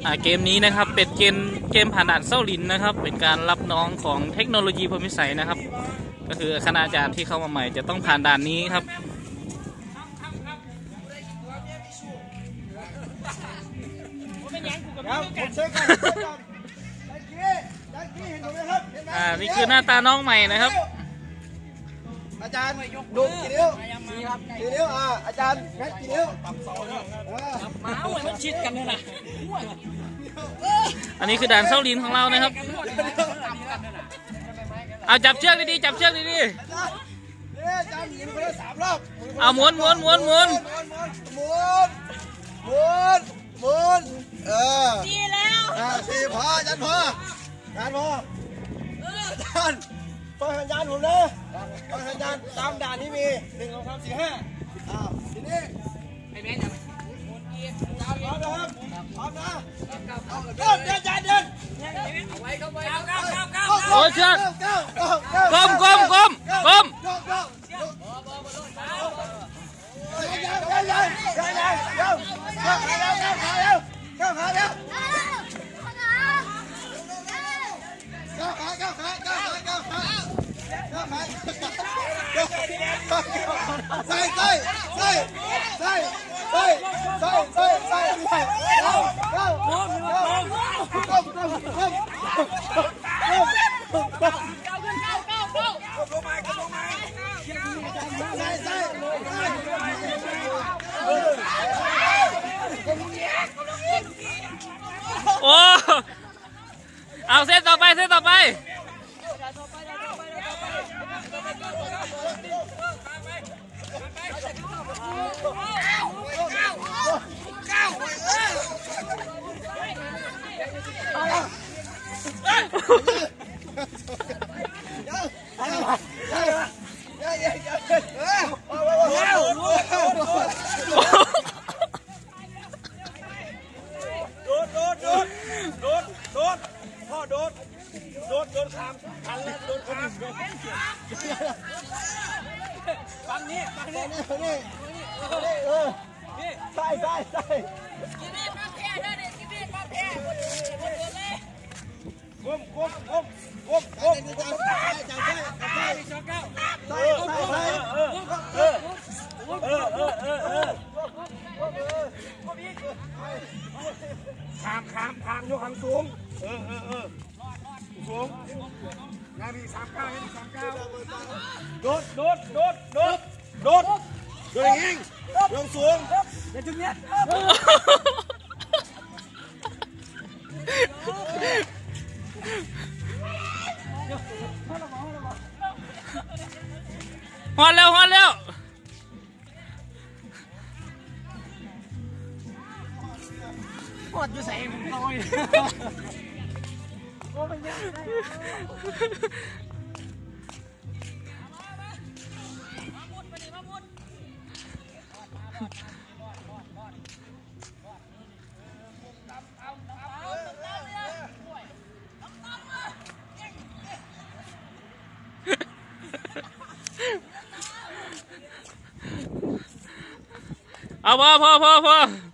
เกมนี้นะครับเป็นเกมผ่านด่านเส้าหลินนะครับเป็นการรับน้องของเทคโนโลยีพลวิสัยนะครับก็คือคณาจารย์ที่เข้ามาใหม่จะต้องผ่านด่านนี้ครับนี่คือหน้าตาน้องใหม่นะครับอาจารย์ดูกี่นิ้วกี่นิ้วอาจารย์แค่กี่นิ้วหมาเหมือนมันชิดกันเลยนะอันนี้คือด่านเส้าหลินของเรานะครับเอาจับเชือกดีๆจับเชือกดีๆอาจารย์ยิงไปแล้ว3 รอบเอาหมุนดีแล้วดีพออาจารย์พออาจารย์ฟังสัญญาณผมนะฟังสัญญาณตามด่านที่มี1 2 3 4 5ทีนี้ไอ้แม่จับพร้อมนะครับพร้อมนะเดินเอาไว้เข้าไปโอ้เชือกก้มเข้าขาใส่โอ้เอาเส้นต่อไปโดนขามทันแล้วโดนขามฝั่งนี้ใช่กินนี่ปลาแพร่ด้วยเนี่ยกินนี่ปลาแพร่หมดเลยก้มขามยกหางสูงสูงนาที39โดดอย่างงี้ยกสูงอย่าถึงเนี้ยฮอนเร็วปวดอยู่ใส่ผมน้อยโอ้เป็นยังไงเอาพอ